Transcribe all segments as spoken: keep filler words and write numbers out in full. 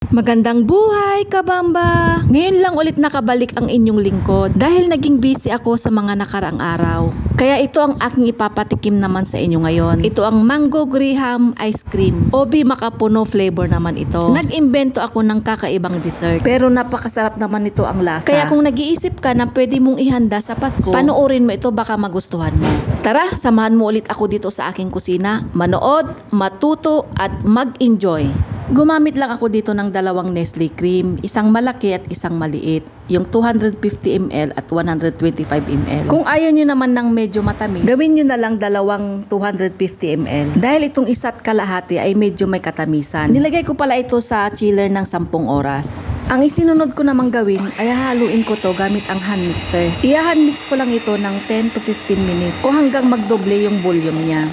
Magandang buhay, kabamba! Ngayon lang ulit nakabalik ang inyong lingkod dahil naging busy ako sa mga nakaraang araw. Kaya ito ang aking ipapatikim naman sa inyo ngayon. Ito ang Mango Graham Ice Cream. Obi makapuno flavor naman ito. Nag-imbento ako ng kakaibang dessert. Pero napakasarap naman ito ang lasa. Kaya kung nag-iisip ka na pwede mong ihanda sa Pasko, panoorin mo ito, baka magustuhan mo. Tara, samahan mo ulit ako dito sa aking kusina. Manood, matuto at mag-enjoy. Gumamit lang ako dito ng dalawang Nestle cream, isang malaki at isang maliit, yung two hundred fifty milliliters at one hundred twenty-five milliliters. Kung ayaw nyo naman ng medyo matamis, gawin nyo na lang dalawang two hundred fifty milliliters. Dahil itong isa't kalahati ay medyo may katamisan. Nilagay ko pala ito sa chiller ng sampung oras. Ang isinunod ko namang gawin ay haluin ko to gamit ang hand mixer. I-hand mix ko lang ito ng ten to fifteen minutes o hanggang magdoble yung volume niya.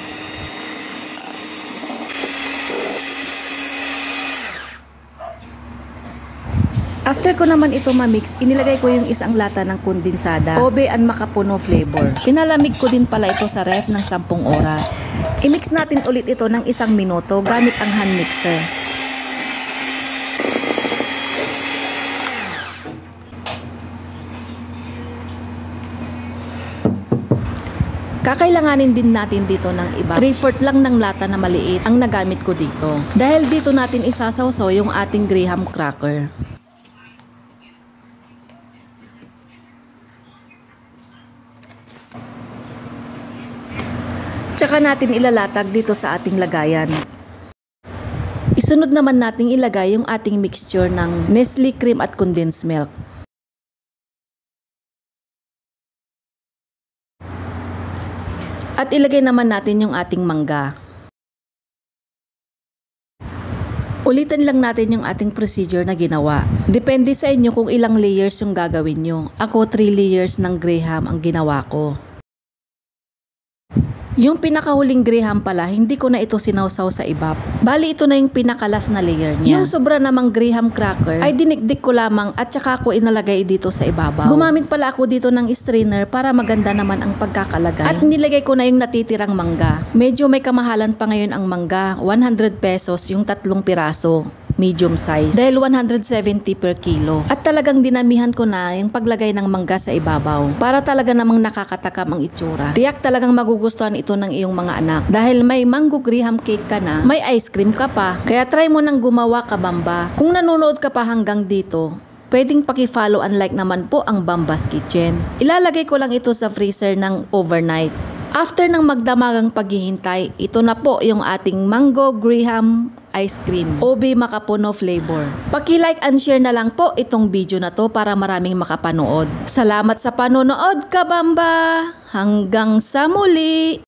After ko naman ito ma-mix, inilagay ko yung isang lata ng kondensada, Obe and makapuno flavor. Pinalamig ko din pala ito sa ref ng sampung oras. I-mix natin ulit ito ng isang minuto gamit ang hand mixer. Kakailanganin din natin dito ng iba. three fourths lang ng lata na maliit ang nagamit ko dito. Dahil dito natin isasawsaw yung ating graham cracker. Tsaka natin ilalatag dito sa ating lagayan. Isunod naman nating ilagay yung ating mixture ng Nestle cream at condensed milk. At ilagay naman natin yung ating mangga. Ulitin lang natin yung ating procedure na ginawa. Depende sa inyo kung ilang layers yung gagawin nyo. Ako three layers ng graham ang ginawa ko. Yung pinakahuling graham pala, hindi ko na ito sinawsaw sa ibap. Bali ito na yung pinakalas na layer niya. Yung sobra namang graham cracker ay dinikdik ko lamang at saka ko inalagay dito sa ibabaw. Gumamit pala ako dito ng strainer para maganda naman ang pagkakalagay. At nilagay ko na yung natitirang mangga. Medyo may kamahalan pa ngayon ang mangga. one hundred pesos yung tatlong piraso. Medium size. Dahil one hundred seventy per kilo. At talagang dinamihan ko na yung paglagay ng mangga sa ibabaw. Para talaga namang nakakatakam ang itsura. Tiyak talagang magugustuhan ito ng iyong mga anak. Dahil may mango graham cake ka na, may ice cream ka pa. Kaya try mo nang gumawa, kabamba. Kung nanonood ka pa hanggang dito, pwedeng paki-follow and like naman po ang Bamba's Kitchen. Ilalagay ko lang ito sa freezer ng overnight. After ng magdamagang paghihintay, ito na po yung ating mango graham ice cream, Obe makapuno flavor. Paki-like and share na lang po itong video na to para maraming makapanood. Salamat sa panonood, kabamba! Hanggang sa muli!